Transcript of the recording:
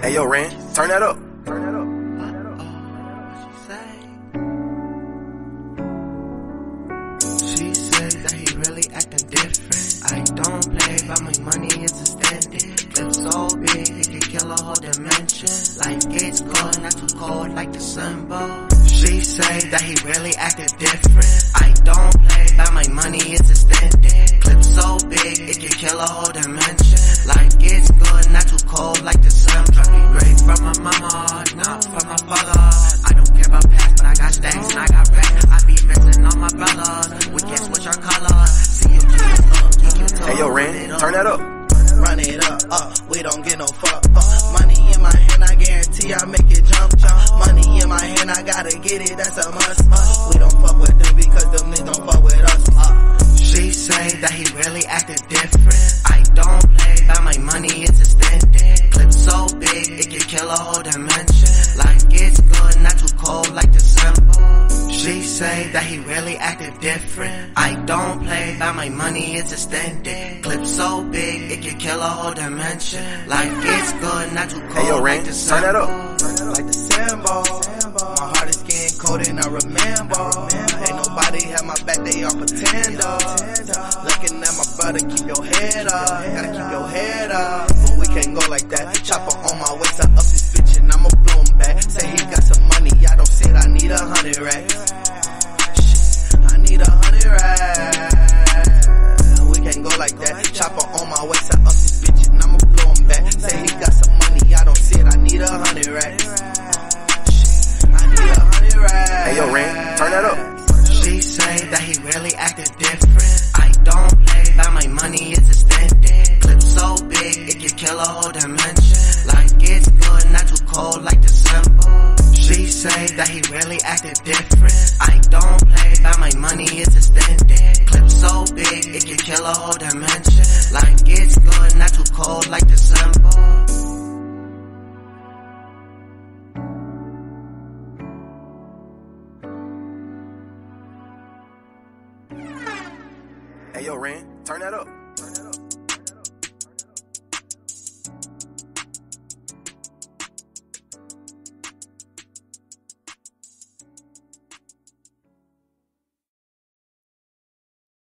Hey yo, Ren, turn that up. She said that he really acting different. I don't play, but my money is extended. Clip so big, it can kill a whole dimension. Life gets good, not too cold like December. She say that he really acting different. I don't play, but my money is extended. Clip so big, it can kill a whole dimension. Life gets good, not too cold like December. Great from my mama, not from my father. I don't care about past, but I got stacks and I got racks. I be mixing all my brothers. We can switch our colors. See you Hey yo, Ren, turn that up. Run it up, we don't get no fuck. Money in my hand, I guarantee I make it jump. Money in my hand, I gotta get it, that's a must. We don't fuck with them because them niggas don't fuck with us. She say that he really acting different. I don't play, but my money is extended. Clip so big, it can kill a whole dimension. Life gets good, not too cold like December. She say that he really acting different. I don't play, but my money is extended. Clip so big, it can kill a whole dimension. Life gets good, not too cold. Hey yo, Ren, like turn that up. Like December, my heart is getting cold and I remember. Ain't nobody have my back, they all pretender. Looking at my brother, keep your head up. Gotta keep your head up. But we can't go like that. Chopper on my waist, I up this bitch and I'ma blow him back. Say he got some money, I don't see it, I need 100 racks. I need 100 racks. We can't go like that. Chopper on my waist, I up this bitch and I'ma blow him back. Say he got some money, I don't see it, I need 100 racks. I need 100 racks. Hey yo, Ren, turn that up. She say that he really acting different. I don't play, but my money is extended. Clip so big, it can kill a whole dimension. Life gets good, not too cold like December. She say that he really acting different. I don't play, but my money is extended. Clip so big, it can kill a whole dimension. Life gets good, not too cold like December. Hey yo, Ren, turn that up.